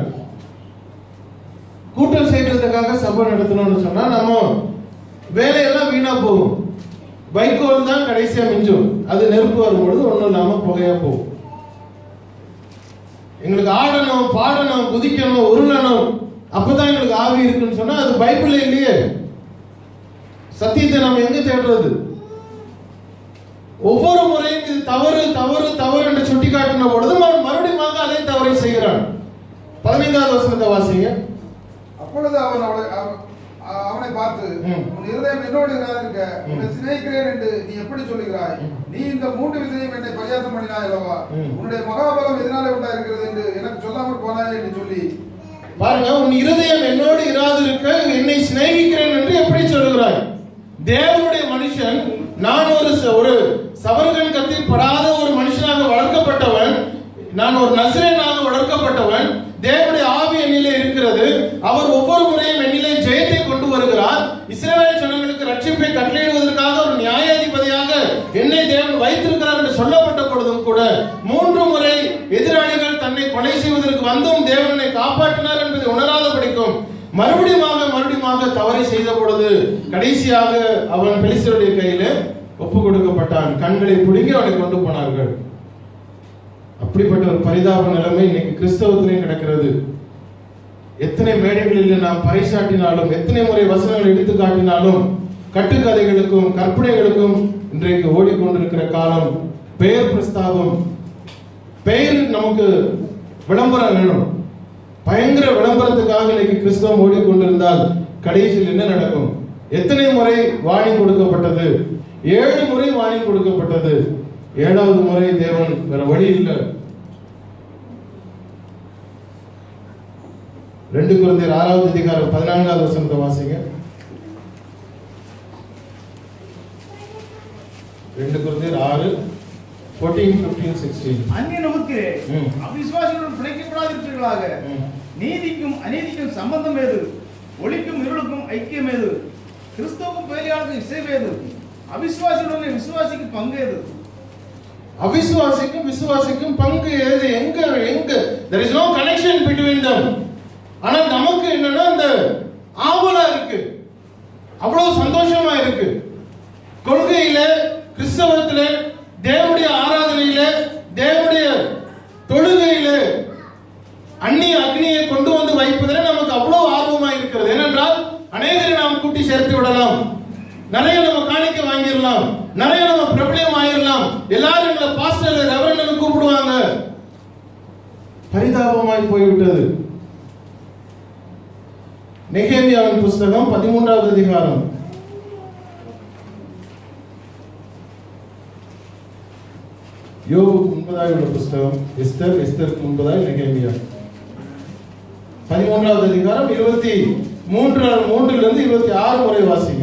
Speaker 1: கூட்டம் சேர்க்கறதுக்காக சபை நடத்தணும்னு சொன்னா நம்ம வேலையெல்லாம் வீணா போகும். வைக்கோல் தான் கடைசியா மிஞ்சும், அது நெருப்பு வரும்பொழுது ஒண்ணும் இல்லாம புகையா போகும். எங்களுக்கு ஆடணும், பாடணும், குதிக்கணும், உருளணும், அப்பதான் எங்களுக்கு ஆவி இருக்குன்னு சொன்னா அது பைபிள்ல இல்லையே. சத்தியத்தை நம்ம எங்க தேடுறது? ஒவ்வொரு முறையும் இது தவறு தவறு தவறு என்று சுட்டி காட்டின பொழுது மறுபடியும் அதே தவறை செய்கிறான். 15வது வசனத்தை வாசிங்க.
Speaker 3: அப்பொழுது அவனை பார்த்து, உன் இருதயம் என்னோடு இருக்க, உன்னை சிநேகிக்கிறேன் என்று நீ எப்படி சொல்லுகிறாய்? நீ இந்த 3 விஷயம் என்னை பரியாசம் பண்ணினாய் அல்லவா? உன்னுடைய மகாபலம் எதனாலே உண்டாயிருக்கிறது என்று எனக்கு சொல்லாமல் போனாய் என்று சொல்லி.
Speaker 1: பாருங்க, உன் இருதயம் என்னோடு இராது இருக்க என்னை சிநேகிக்கிறேன் என்று எப்படி சொல்லுகிறாய்? தேவனுடைய மனுஷன், நான் ஒரு சவர்கன் கத்தில் படாத ஒரு மனுஷனாக வளர்க்கப்பட்டவன், நான் ஒரு நசரேயனாக வளர்க்கப்பட்டவன், தேவனுடைய ஆவி என்னிலே இருக்கிறது, அவர் ஒவ்வொரு முறையும் என்னிலே ஜெயத்தை கொண்டு வருகிறார், இஸ்ரவேல் ஜனங்களுக்கு ரட்சிப்பை கட்டளையிடுவதற்காக ஒரு நியாயாதிபதியாக என்னை தேவன் வைத்திருக்கிறார் என்று சொல்லப்பட்ட பொழுதும் கூட 3 முறை எதிராளிகள் தன்னை கொலை செய்வதற்கு வந்தும் தேவனை காப்பாற்றினார் என்பதை உணராத படிக்கும் மறுபடியும் தவறை செய்த பொழுது கடைசியாக அவன் பெலிஸ்தருடைய கையில ஒப்பு கொடுக்கப்பட்டான். கண்களை பிடுங்கி அவனை கொண்டு போனார்கள். அப்படிப்பட்ட ஒரு பரிதாப நிலைமை இன்னைக்கு கிறிஸ்தவத்திலையும் கிடக்கிறது. எத்தனை மேடைகளில் நாம் பறைசாட்டினாலும், எத்தனை முறை வசனங்கள் எடுத்து காட்டினாலும், கட்டுக்கதைகளுக்கும் கற்பனைகளுக்கும் இன்றைக்கு ஓடிக்கொண்டிருக்கிற காலம். பெயர் பிரஸ்தாபம், பெயர் நமக்கு விளம்பரம் வேணும், பயங்கர விளம்பரத்துக்காக இன்னைக்கு கிறிஸ்தவம் ஓடிக்கொண்டிருந்தால் கடைசியில் என்ன நடக்கும்? எத்தனை முறை வார்னிங் கொடுக்கப்பட்டது? 7 முறை வார்னிங் கொடுக்கப்பட்டது. 7வது முறை தேவன் வேற வழி இல்லை. 2 கொரிந்தியர் 6வது அதிகாரம் 14வது வசனத்தை வாசிங்க. 2 கொரிந்தியர் 6 14, 15, 16.
Speaker 6: அந்நிய நமக்கு அவிசுவாசிகளுடன் பிழைக்கப்படாதிருப்பீர்களாக. நீதிக்கும் அநீதிக்கும் சம்பந்தம் ஏது? ஒளிக்கும் இருளுக்கும் ஐக்கியம் ஏது? கிறிஸ்துவுக்கும் பேலியாளுக்கும் இசைவு ஏது? அவிசுவாசிகளுடன் விசுவாசிக்கு பங்கு ஏது?
Speaker 1: அவிசுவாசிக்கும் விசுவாசிக்கும் பங்கு ஏது? எங்க there is no connection between them. ஆனா நமக்கு என்னன்னா அந்த ஆவலா இருக்கு, அவ்வளவு சந்தோஷமா இருக்கு. கொள்கையில, கிறிஸ்தவத்தில, தேவனுடைய ஆராதனையில, தேவனுடைய தொழுகையில அந்நிய அக்னியை கொண்டு வந்து வைப்பதில் நமக்கு அவ்வளவு ஆர்வமா இருக்கிறது. ஏனென்றால் அநேகரை நாம் கூட்டி சேர்த்து விடலாம், நிறைய நம்ம காணிக்க வாங்கிடலாம், நிறைய நம்ம பிரபலம் ஆயிடலாம், எல்லாரும் எங்களை பாஸ்டர் ரெவரண்ட் கூப்பிடுவாங்க. பரிதாபமாய் போய்விட்டது. நெகேமியாவின் புஸ்தகம் 13வது அதிகாரம். யோபுக்கு முன்பதாய் உள்ள புஸ்தகம் எஸ்தருக்கு முன்பதாய் நெகேமியா. 13வது அதிகாரம் 23 26 முறை வாசிங்க.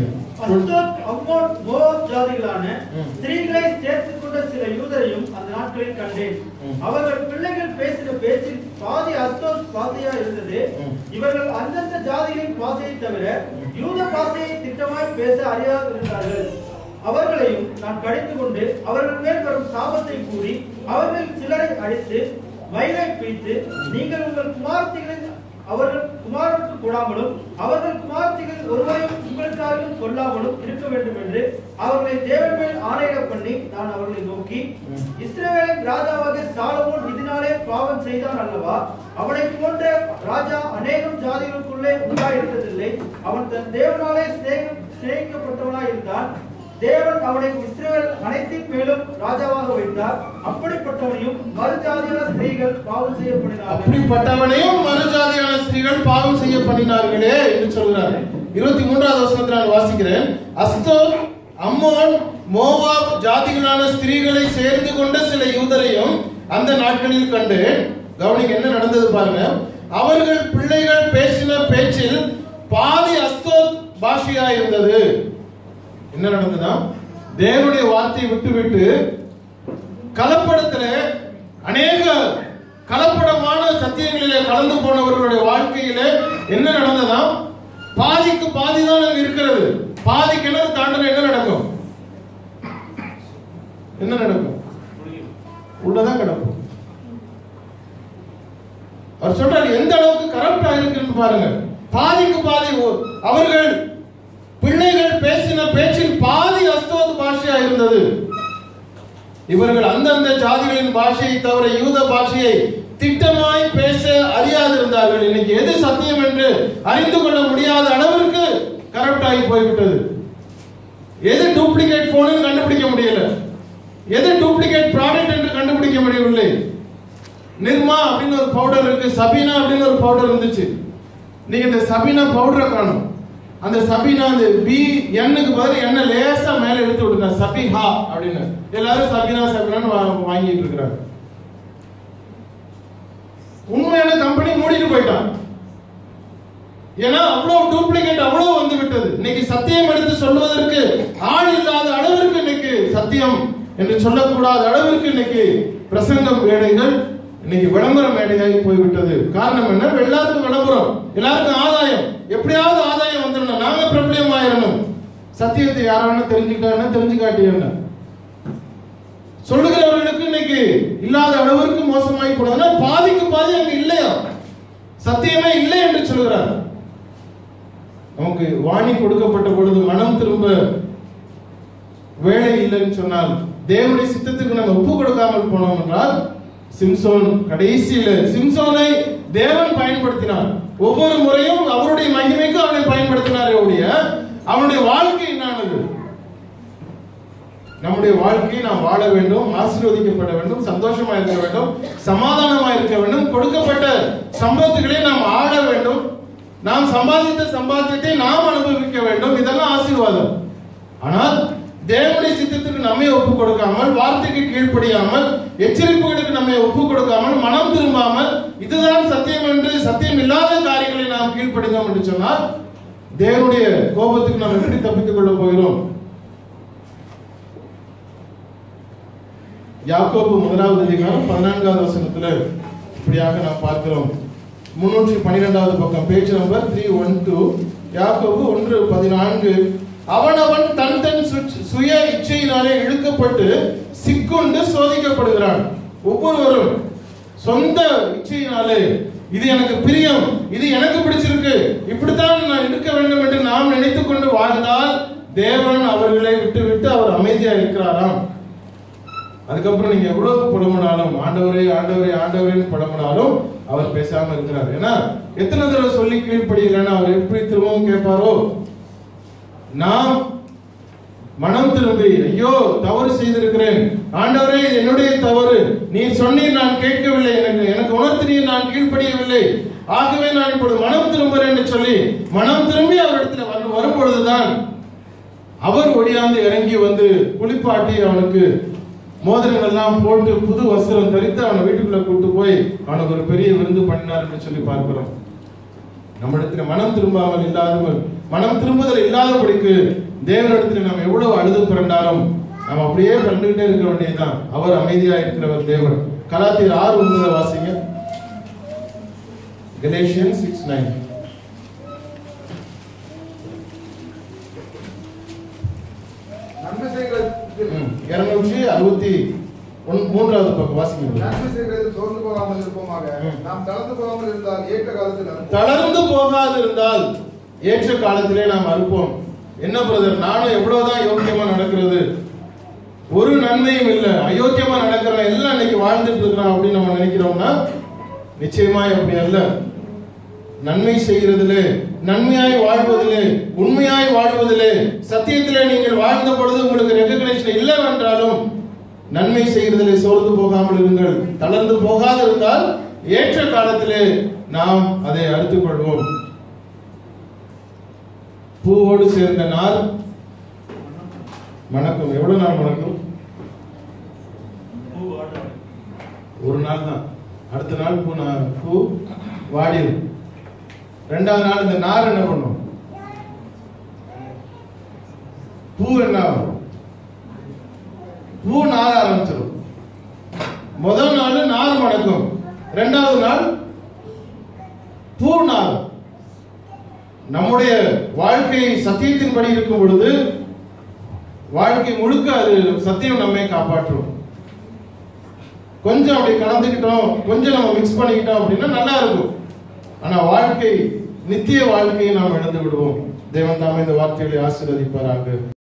Speaker 4: ஜாதிகளான ஸ்திரீகளை சேர்த்துக் கொண்ட சில யூதரையும் அந்த நாட்களில் கண்டேன். அவர்கள் பிள்ளைகள் பேசின பேச்சில் பாதி அஸ்தோத் பாசையா இருந்தது. இவர்கள் அந்தந்த ஜாதிகளின் பாசையை தவிர யூத பாசையை திட்டமாய் பேச அறியாதிருந்தார்கள். அவர்களையும் நான் கடிந்து கொண்டு அவர்கள் மேல் வரும் சாபத்தை கூறி அவர்கள் சிலரை அடித்து வயலை பிரித்து, நீங்கள் உங்கள் குமார்த்திகளின் அவர்கள் குமாரனுக்கு கூடாமலும் அவர்கள் குமார்த்திகள் ஒருவரையும் உங்களுக்காகவும் கொல்லாமலும் இருக்க வேண்டும் என்று அவர்களை தேவன் மேல் ஆணையிட பண்ணி நான் அவர்களை நோக்கி, இஸ்ரவேலின் ராஜாவாக சாலமோன் இதனாலே பாவம் செய்தான் அல்லவா? அவனை போன்ற ராஜா அநேகம் ஜாதிகளுக்குள்ளே உண்டாயிருந்ததில்லை. அவன் தன் தேவனாலே சிநேகிக்கப்பட்டவனாய் இருந்தான். தேவன் அவனை இஸ்ரவேல் அனைத்தின் மேலும் ராஜாவாக வைத்தார். அப்படிப்பட்டவனையும் மறுஜாதியான ஸ்திரீகள் பாவம் செய்யப்படினார்களே என்று சொல்கிறார். 23வது வசனத்தில் நான் வாசிக்கிறேன். அஸ்தோத், அம்மோன், மோவாப் ஜாதிகளான ஸ்திரீகளை சேர்ந்து கொண்ட சில யூதரையும் அந்த நாட்களில் கண்டு, கவனிங்க என்ன நடந்தது பாருங்க. அவர்கள் பிள்ளைகள் பேசின பேச்சில் பாதி அஸ்தோத் பாஷையா இருந்தது. என்ன நடந்ததுன்னா, தேவனுடைய வார்த்தையை விட்டு
Speaker 1: அநேக கலப்படமான சத்தியங்களிலே கலந்து போனவர்களுடைய வாழ்க்கையிலே என்ன நடந்ததா? பாதிக்கு பாதிதான் அங்க இருக்கிறது. பாதி கிணறு தாண்டின என்ன நடக்கும்? என்ன நடக்கும்? உள்ளதான் கிடக்கும். அவர் சொல்றாரு எந்த அளவுக்கு கரப்ட் ஆயிருக்குன்னு பாருங்க. பாதிக்கு பாதி அவர்கள் பிள்ளைகள் பேசின பேச்சில் பாதி அஸ்தோத் பாஷையா இருந்தது. இவர்கள் அந்தந்த ஜாதிகளின் பாஷையை தவிர யூத பாஷையை திட்டமாய் பேச அறியாதிருந்தார்கள். இன்னைக்கு எது சத்தியம் என்று அறிந்து கொள்ள முடியாத அளவிற்கு கரப்ட் ஆகி போய்விட்டது. எது டூப்ளிகேட் போன் கண்டுபிடிக்க முடியல, எது டூப்ளிகேட் ப்ராடக்ட் என்று கண்டுபிடிக்க முடியவில்லை. நிர்மா அப்படின்னு ஒரு பவுடர் இருக்கு, சபீனா அப்படின்னு ஒரு பவுடர் இருந்துச்சு. நீங்க இந்த சபீனா பவுடரை காணும். அந்த சபீனா அந்த பி எண்ணுக்கு பதில் என்ன லேசா மேல எடுத்து விடுங்க, சபிஹா அப்படின்னு. எல்லாரும் சபீனா சபீனான்னு வாங்கிட்டு இருக்கிறாங்க. உண்மையான கம்பெனி மூடிட்டு போயிட்டான். ஏன்னா அவ்வளவு டூப்ளிகேட் அவ்வளவு வந்து விட்டது. இன்னைக்கு சத்தியம் எடுத்து சொல்வதற்கு ஆள் இல்லாத அளவிற்கு இன்னைக்கு சத்தியம் என்று சொல்லக்கூடாத அளவிற்கு இன்னைக்கு பிரசங்கம் மேடைகள் இன்னைக்கு விளம்பர மேடையாகி போய்விட்டது. காரணம் என்ன? எல்லாருக்கும் விளம்பரம், எல்லாருக்கும் ஆதாயம். எப்படியாவது ஆதாயம் வந்துடணும், நாங்க பிரபலியம் ஆயிரணும். சத்தியத்தை யாரான தெரிஞ்சுக்கிட்டா தெரிஞ்சுக்காட்டி என்ன சொல்லுகிறவர்களுக்கு இன்னைக்கு இல்லாத அளவிற்கு மோசமாய் போனதுன்னா பாதிக்கு பாதி அங்க இல்லையா, சத்தியமே இல்லை என்று சொல்கிறார். நமக்கு வாணி கொடுக்கப்பட்ட பொழுது மனம் திரும்ப வேலை இல்லைன்னு சொன்னால், தேவனுடைய சித்தத்துக்கு நம்ம ஒப்பு கொடுக்காமல் போனோம் என்றால், சிம்சோன் கடைசியில சிம்சோனை தேவன் பயன்படுத்தினார். ஒவ்வொரு முறையும் அவருடைய மகிமைக்கு அவனை பயன்படுத்தினாரே ஒழிய அவனுடைய வாழ்க்கை என்னானது? நம்முடைய வாழ்க்கையை நாம் வாழ வேண்டும், ஆசீர்வதிக்கப்பட வேண்டும், சந்தோஷமா இருக்க வேண்டும், சமாதானமா இருக்க வேண்டும், கொடுக்கப்பட்ட சம்பத்துகளை நாம் ஆள வேண்டும், நாம் சம்பாதித்த சம்பாத்தியத்தை நாம் அனுபவிக்க வேண்டும். இதெல்லாம் ஆசீர்வாதம். ஆனால் தேவனுடைய சித்தத்துக்கு நம்மை ஒப்பு கொடுக்காமல், வார்த்தைக்கு கீழ்ப்படியாமல், எச்சரிப்புகளுக்கு நம்மை ஒப்பு கொடுக்காமல், மனம் திரும்பாமல், இதுதான் சத்தியம் என்று சத்தியம் இல்லாத காரியங்களை நாம் கீழ்ப்படிந்தோம் என்று சொன்னால் தேவனுடைய கோபத்துக்கு நாம் எப்படி தப்பித்துக் கொள்ள போகிறோம்? யாக்கோபு 1வது அதிகாரம் 14வது வசனத்துல இப்படியாக நாம் பார்க்கிறோம். 312வது பக்கம், பேஜ் நம்பர் 312. யாக்கோபு 1:14. அவனவன் தன் தன் சுய இச்சையினாலே இழுக்கப்பட்டு சிக்குண்டு சோதிக்கப்படுகிறான். ஒவ்வொருவரும் சொந்த இச்சையினாலே இது எனக்கு பிரியம், இது எனக்கு பிடிச்சிருக்கு, இப்படித்தான் நான் இருக்க வேண்டும் என்று நாம் நினைத்துக் கொண்டு வாழ்ந்தால் தேவன் அவர்களை விட்டு விட்டு அவர் அமைதியா இருக்கிறாராம். அதுக்கப்புறம் நீங்க எவ்வளவு புலம்புனாலும், ஆண்டவரே ஆண்டவரே ஆண்டவரேன்னு புலம்புனாலும் அவர் பேசாம இருக்கிறார். ஏன்னா எத்தனை தடவை சொல்லி கீழ்ப்படியலன்னா அவர் எப்படி திரும்பவும் கேட்பாரோ? நாம் மனம் திரும்பி, ஐயோ தவறு செய்திருக்கிறேன் ஆண்டவரே, இது என்னுடைய தவறு, நீ சொன்னீர் நான் கேட்கவில்லை, எனக்கு உணர்த்தினீர் நான் கீழ்ப்படியவில்லை, ஆகவே நான் இப்பொழுது மனம் திரும்புகிறேன் என்று சொல்லி மனம் திரும்பி அவரிடத்தில் வரும் பொழுதுதான் அவர் ஒடியாந்து இறங்கி வந்து குளிப்பாட்டி அவனுக்கு மோதிரங்கள் எல்லாம் போட்டு புது வஸ்திரம் தரித்து அவனை வீட்டுக்குள்ள கூட்டு போய் அவனுக்கு ஒரு பெரிய விருந்து பண்ணினார் என்று சொல்லி பார்க்கிறோம். நம்மிடத்தில் மனம் திரும்பாமல் இல்லாதவர்கள், மனம் திரும்புதல் இல்லாதபடிக்கு தேவனிடத்தில் நாம் எவ்வளவு அழுது பிறண்டாலும் நாம் அப்படியே கண்டுகிட்டே இருக்க வேண்டியதுதான். அவர் அமைதியா இருக்கிறவர் தேவன். கலாத்தியர் 6:9 வாசிங்க. Galatians 6:9.
Speaker 3: நன்மை செய்கிறது
Speaker 1: 263வது பக்கம் வாசிங்க.
Speaker 3: நன்மை செய்கிறது சோர்ந்து போகாமல் இருப்போமாக, நாம் தளர்ந்து போகாமல் இருந்தால் ஏற்ற காலத்தில் அறுப்போம்.
Speaker 1: தளர்ந்து போகாது இருந்தால் ஏற்ற காலத்திலே நாம் அறுப்போம். என்ன பிரதர், நானும் எவ்வளவுதான் யோக்கியமா நடக்கிறது, ஒரு நன்மையும் இல்லை, அயோக்கியமா நடக்கிறேன், எல்லாம் இன்னைக்கு வாழ்ந்துட்டு இருக்கிறான் அப்படின்னு நம்ம நினைக்கிறோம்னா நிச்சயமாய் அப்படி அல்ல. நன்மை செய்கிறதிலே, நன்மையாய் வாழ்வதிலே, உண்மையாய் வாழ்வதிலே, சத்தியத்திலே நீங்கள் வாழ்ந்த பொழுது உங்களுக்கு ரெகக்னேஷன் இல்லை என்றாலும் நன்மை செய்கிறதிலே சோர்ந்து போகாமல் இருங்கள். தளர்ந்து போகாது இருந்தால் ஏற்ற காலத்திலே நாம் அதை அறுத்துக் கொள்வோம். பூவோடு சேர்ந்த நாள் மணக்கும். எவ்வளவு நாள் மணக்கும்? ஒரு நாள் தான். அடுத்த நாள் பூ வாடிடும். 2வது நாள் இந்த நார் என்ன பண்ணும்? பூ என்ன ஆகும்? பூ நார ஆரம்பிச்சிடும். முதல் நாள் நார் நடக்கும். இரண்டாவது நாள் பூநாள். நம்முடைய வாழ்க்கை சத்தியத்தின்படி இருக்கும் பொழுது வாழ்க்கை முழுக்க அது சத்தியம் நம்மை காப்பாற்றும். கொஞ்சம் அப்படி கலந்துக்கிட்டோம், கொஞ்சம் நம்ம மிக்ஸ் பண்ணிக்கிட்டோம் அப்படின்னா நல்லா இருக்கும். ஆனா வாழ்க்கை, நித்திய வாழ்க்கையை நாம் இழந்து விடுவோம். தேவன் தாமே இந்த வார்த்தைகளை ஆசீர்வதிப்பாராக.